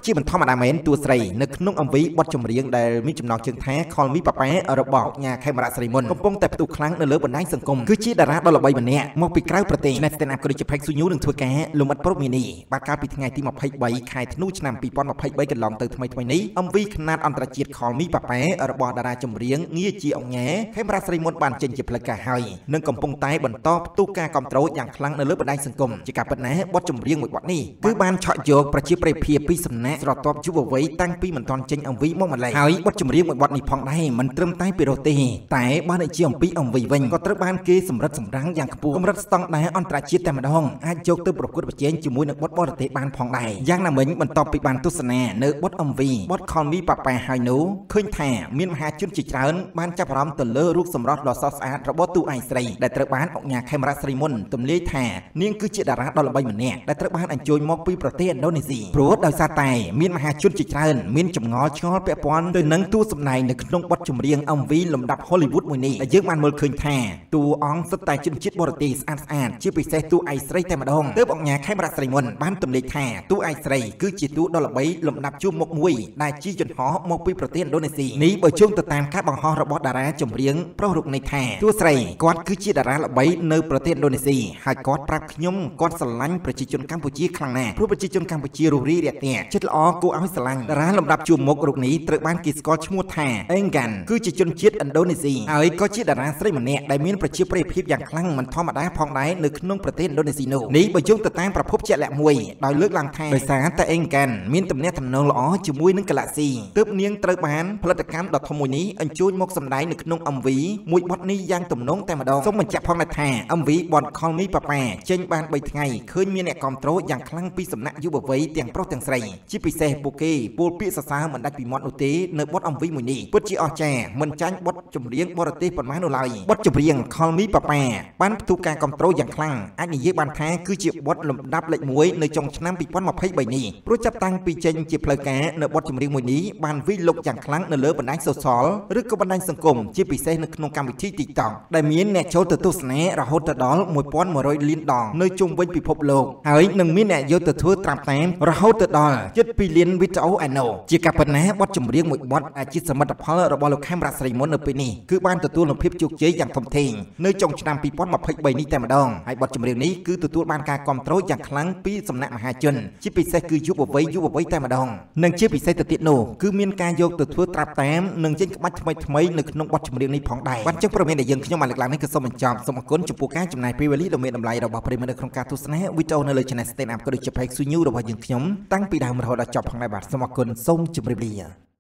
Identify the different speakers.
Speaker 1: ជាបន្តមកតាមទូស្រីនៅក្នុងអំវីបទចម្រៀងដែលមានចំណងជើងថា Call Me Papa របស់ញ៉ាខេមរៈស្រីមុនកំពុងតែផ្ទុះខ្លាំងនៅលើបណ្ដាញសង្គមគឺជាតារាដ៏ល្បីម្នាក់មកពីក្រៅប្រទេស Stand Up ក៏ដូចជា Pack Sunyu នឹងធ្វើការលំអិតប្រូមីនីបាទកាលពីថ្ងៃទី23ខែធ្នូឆ្នាំ2023កន្លងទៅថ្មីៗនេះ MV ខ្នាតអន្តរជាតិ Call Me Papa របស់តារាចម្រៀងងារជាអង្គញាខេមរៈស្រីមុនបានចេញជាផ្លូវការហើយនិងកំពុងតែបន្តផ្ទុះការគ្រប់គ្រងយ៉ាងខ្លាំងនៅលើបណ្ដាញសង្គមជាការពិតណាស់បទចម្រៀងមួយបទនេះគឺបានឆក់យកប្រជាប្រិយភាពពីសំណាក់ស្រទាប់យុវវ័យតាំងពីមិនទាន់ចេញ MV មកម្ល៉េះហើយបទចម្រៀងមួយបទនេះផងដែរមិនត្រឹមតែពីរោះទេតែបានឲ្យជាអំពី MV វិញក៏ត្រូវបានគេសម្រិតសម្រាំងយ៉ាងខ្ពស់កម្រិតស្តង់ដារអន្តរជាតិតែម្ដងអាចយកទៅប្រកួតប្រជែងជាមួយនឹងបទបរទេសបានផងដែរយ៉ាងណាមិញបន្ទាប់ពីបានទស្សនានៅបទ MV បទ Call Me Papa ហើយនោះឃើញថាមានមហាជនជាច្រើនបានចាប់អារម្មណ៍ទៅលើរូបសម្រស់ដ៏ស្រស់ស្អាតរបស់តួឯកស្រីដែលត្រូវបានអង្គញាខេមរៈស្រីមុនទម្លាយថានាងគឺជាតារាដ៏ល្បីម្នាក់ដែលត្រូវបានអញ្ជើញមកពីប្រទេសឥណ្ឌូនេស៊ីព្រោះដោយសារតែមានមហាជនជាច្រើនមានចម្ងល់ឆ្ងល់ពាក់ព័ន្ធទៅនឹងតួសម្ដែងនៅក្នុងបទចម្រៀង MV លំដាប់ Hollywood មួយនេះដែលយើងបានមើលឃើញថាតួអង្គសុទ្ធតែជនជាតិបរទេសស្អាតជាពិសេសតួឯកស្រីតែម្ដងទើបអង្គញាខេមរៈស្រីមុនបានទម្លាយថាតួឯកស្រីគឺជាតួដ៏ល្បីលំដាប់ជួរមុខមួយដែលជាយន្តហោះមកពីប្រទេសឥណ្ឌូនេស៊ីនេះបើជុំទៅតាមការបង្ហោះរបស់តារាចម្រៀងប្រុសរូបនេះថាតួស្រីគាត់គឺជាតារាល្បីនៅប្រទេសឥណ្ឌូនេស៊ីហើយគាត់ប្រាប់ខ្ញុំគាត់ស្រឡាញ់ប្រជាជនកម្ពុជាខ្លាំងណាស់ព្រោះប្រជាជនកម្ពុជារស់រាយរាក់ទាក់ចិត្តល្អគួរឲ្យស្រឡាញ់តារាលំដាប់ជួរមុខរូបនេះត្រូវបានគេស្គាល់ឈ្មោះថា Enggan គឺជាជនជាតិឥណ្ឌូនេស៊ីហើយក៏ជាតារាស្រីម្នាក់ដែលមានប្រជាប្រិយភាពយ៉ាងខ្លាំងមិនធម្មតាផងដែរនៅក្នុងប្រទេសឥណ្ឌូនេស៊ីនោះនេះបើយោងទៅតាមប្រភពជាក់លាក់មួយដោយលើកឡើងថាដោយសារតែ Enggan មានទំនាក់ទំនងល្អជាមួយនឹង Galaxy ទើបនាងត្រូវបានផលិតកម្មដ៏ធំមួយនេះអញ្ជើញមកសម្ដែងនៅក្នុង MV មួយបទនេះយ៉ាងទំនងតែម្ដងសូមបញ្ជាក់ផងដែរថា MV បទ Call Me Papa ចេញបាន3ថ្ងៃឃើញមានអ្នកគាំទ្រយ៉ាងខ្លាំងពីសំណាក់យុវវ័យទាំងប្រុសទាំងស្រីជាពិសេសពួកគេពោលពាក្យសរសើរមិនដាច់ពីមាត់នោះទេនៅបទ MV មួយនេះពិតជាអស្ចារ្យមិនចាញ់បទចម្រៀងបរទេសប៉ុន្មាននោះឡើយបទចម្រៀង Call Me Papa បានផ្ទុះការគាំទ្រយ៉ាងខ្លាំងអាចនិយាយបានថាគឺជាបទលំដាប់លេខ1នៅចុងឆ្នាំ2023នេះព្រោះចាប់តាំងពីចេញជាផ្លូវការនៅបទចម្រៀងមួយនេះបានវិលុកយ៉ាងខ្លាំងនៅលើបណ្ដាញ social ឬក៏បណ្ដាញសង្គមជាពិសេសនៅក្នុងកម្មវិធី TikTok ដែលមានអ្នកចូលទៅទស្សនារហូតដល់ 1100 លានដងនៅជុំវិញពិភពលោកហើយនឹងមានអ្នកយកទៅធ្វើត្រាប់តាមរហូតដល់ជិត 2 លានវីដេអូឯណូជាការប៉ុណ្ណាបទចម្រៀងមួយបទអាចជាសមិទ្ធផលរបស់លោកខេមរៈស្រីមុននៅពេលនេះគឺបានទទួលនូវភាពជោគជ័យយ៉ាងធំធេងនៅចុងឆ្នាំ2023នេះតែម្ដងហើយបទចម្រៀងនេះគឺទទួលបានការគាំទ្រយ៉ាងខ្លាំងពីសំណាក់មហាជនជាពិសេសគឺយុវវ័យតែម្ដងនិងជាពិសេសទៅទៀតនោះគឺមានការយកទៅធ្វើត្រាប់តាមនិងចេញក្បាច់ថ្មីៗនៅក្នុងបទចម្រៀងនេះផងដែរបាទចឹងព័ត៌មានដែលយើងខ្ញុំបានលើកឡើងនេះគឺសូមបញ្ចប់សូមអរគុណចំពោះការចំណាយពេលវេលាដ៏មានតម្លៃរបស់ប្រិយមិត្តនៅក្នុងការទស្សនាវីដេអូនៅលើ Channel Stand Up ក៏ដូចជា Pack Sunyu របស់យើងខ្ញុំតាំងពីដើមរហូតដល់ចប់ផងដែរបាទសូមអរគុណសូមជម្រាបលា